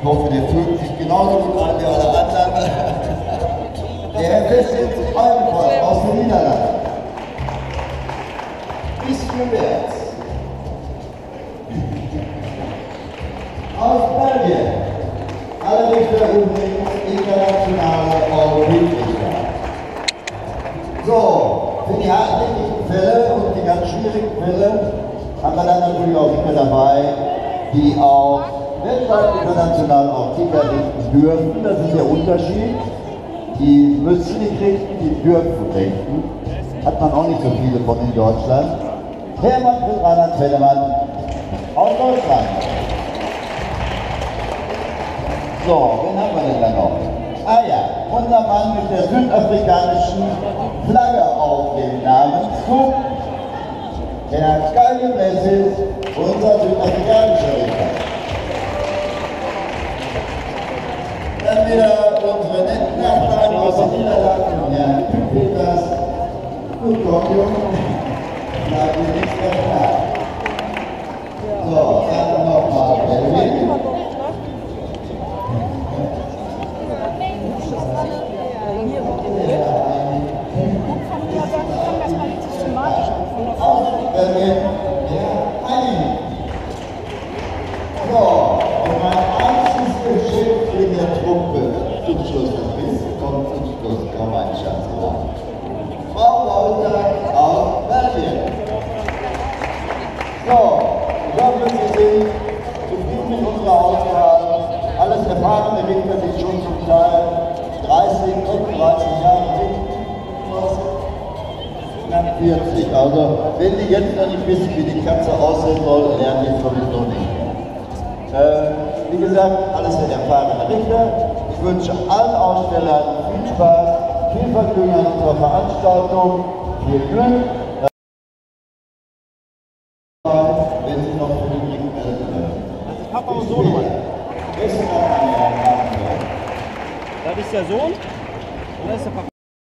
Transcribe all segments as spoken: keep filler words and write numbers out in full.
Ich hoffe, der fühlt sich genauso gut an wie alle anderen. Der Herr Vincent Oldenburg aus den Niederlanden. Ist gewährt. Aus Belgien. Alle Richter übrigens internationale Olympiker. So, für die hartnäckigen Fälle und die ganz schwierigen Fälle haben wir dann natürlich auch Richter dabei, die auch weltweit international auch Kicker richten dürfen. Das ist der Unterschied. Die müssen nicht richten, die dürfen richten. Hat man auch nicht so viele von in Deutschland. Hermann Reinhard Fellemann aus Deutschland. So, wen haben wir denn da noch? Ah ja, unser Mann mit der südafrikanischen Flagge auf dem Namenszug. Der Geile Messis, unser südafrikanischer Richter. Dann wieder unsere netten Nachbarn aus den Niederlanden, Herrn Peters. Gut, Gott, bleibt mir nichts mehr klar. So, dann nochmal Belgien. Belgien, der Ein. So, und mein einziges Geschick in der Truppe zum Schluss des Biss kommt zum Schluss, komm mein Schatz nach. Frau Lauter aus Belgien. So, ich hoffe, Sie sind zufrieden mit unserer Auswahl. Alles erfahrene Richter, die schon zum Teil dreißig, fünfunddreißig Jahre sind. Knapp vierzig. Also, wenn die jetzt noch nicht wissen, wie die Katze aussehen soll, lernen die sowieso nicht. Äh, wie gesagt, alles sehr erfahrene Richter. Ich wünsche allen Ausstellern viel Spaß, viel Vergnügen an unserer Veranstaltung, viel Glück. Wenn Sie noch für den Ring melden können. Das ist Papa und Sohn, oder? Das ist der Sohn und das ist der Papa.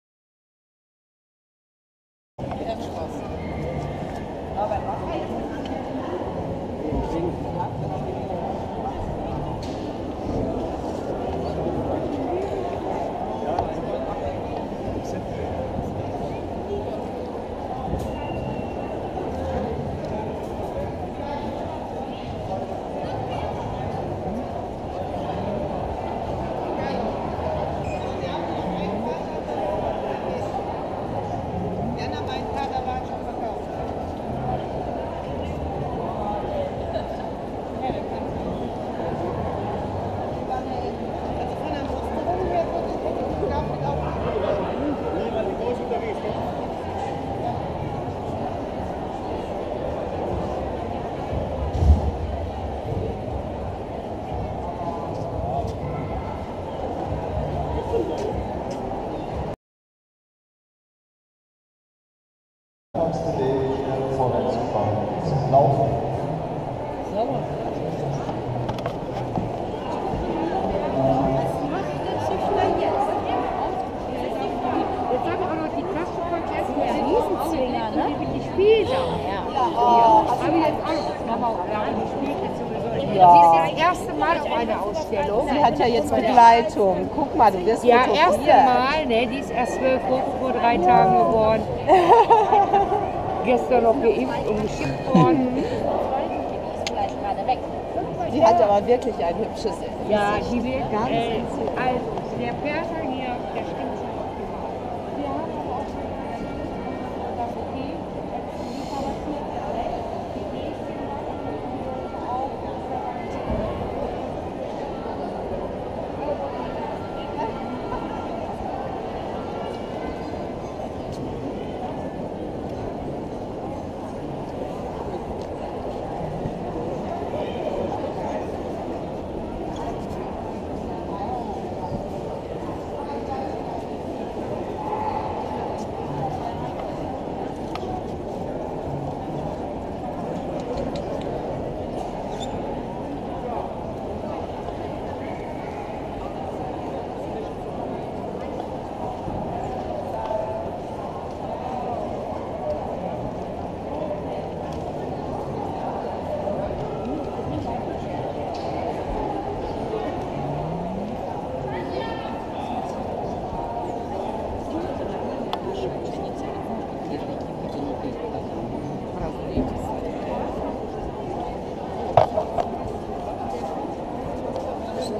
Vorwärts zu fahren. Laufen. Sauber. Was macht der Züchter jetzt? Jetzt sagen wir auch noch die Tasche vergessen. Der Riesenzwinger, ne? Die spielt auch. Ja. Ja. Habe ich jetzt auch noch. Das Mama auch. Ja, die spielt jetzt sowieso. Ja. Sie ist ja das erste Mal auf einer Ausstellung. Sie hat ja jetzt Begleitung. Guck mal, du wirst ja, fotografiert. Ja, erste Mal. Ne? Die ist erst zwölf Wochen vor drei Tagen geworden. Gestern noch geimpft und geschickt worden. Die ist vielleicht gerade weg. Die hat aber wirklich ein hübsches Gesicht. Ja, die wird ganz äh, also der Perser hier, der stimmt schon optimal. Wir haben aber auch schon das okay.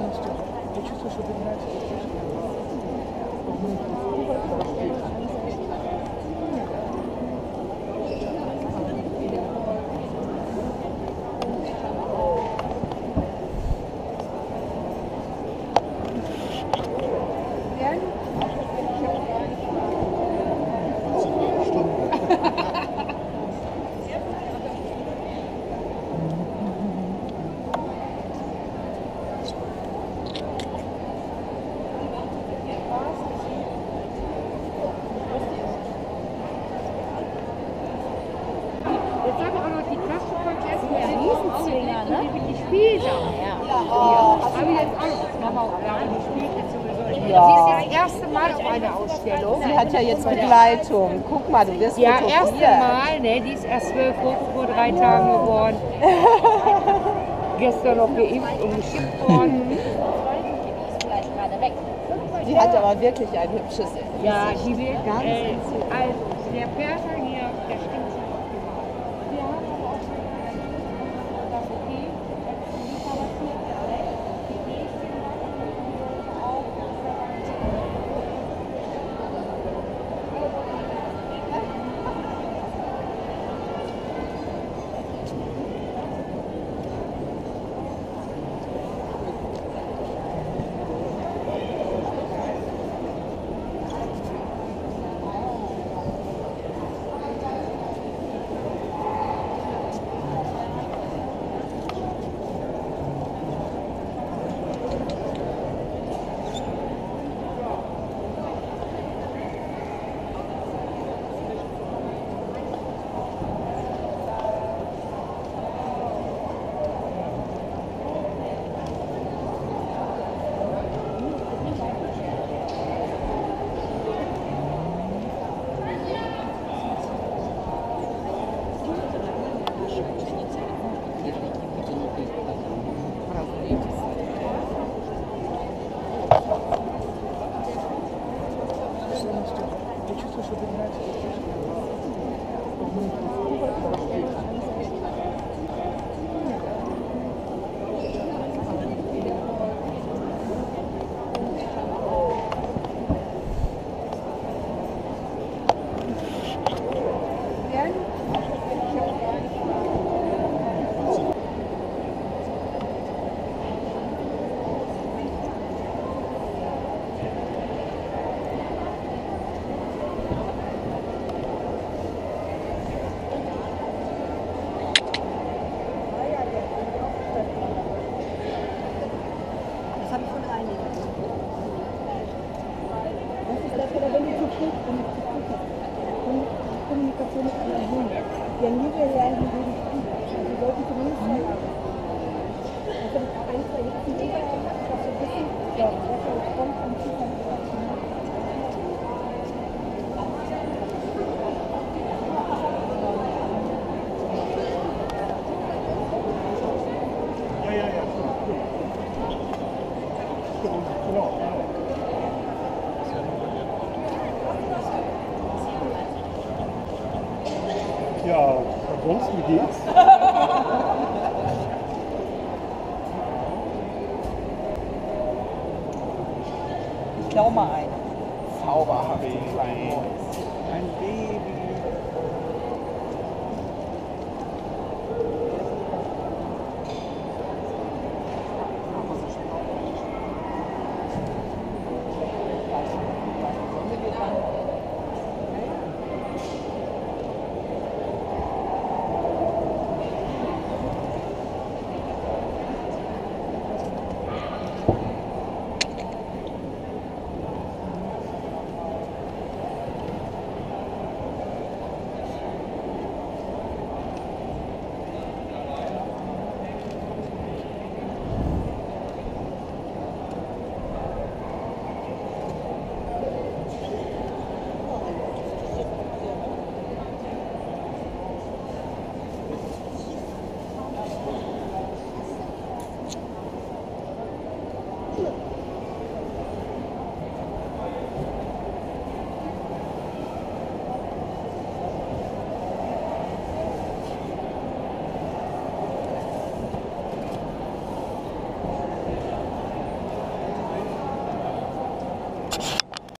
Jetzt haben wir auch noch die Taschenkontests mit den Riesenzwinger, ne? Die Spielsachen. Ja. Habe ich jetzt auch noch. Mama, ja, die spielt jetzt sowieso. Sie ist ja das erste Mal auf einer Ausstellung. Sie hat ja jetzt Begleitung. Guck mal, du wirst Ja, fotografiert. erste Mal, ne? Die ist erst zwölf Wochen vor drei Tagen geworden. Gestern noch geimpft und geschippt worden. Sie hat aber wirklich ein hübsches Gesicht. Ja, die wird ganz äh, also der Perser hier, der stimmt schon optimal. Wir haben aber auch schon das okay. Kommunikation mit anderen Hunden. Die haben nie gelernt, wie sie spielen. Also sie sollten zumindest mal also ein, zwei Hitzen überall, was so ein bisschen, ja, was so kommt am Zugang. Ja, ja, ja. Genau. Ja, ansonsten, wie geht's? Ich glaube mal ein. Zauberhaft, ein kleines. Ein Baby. Look.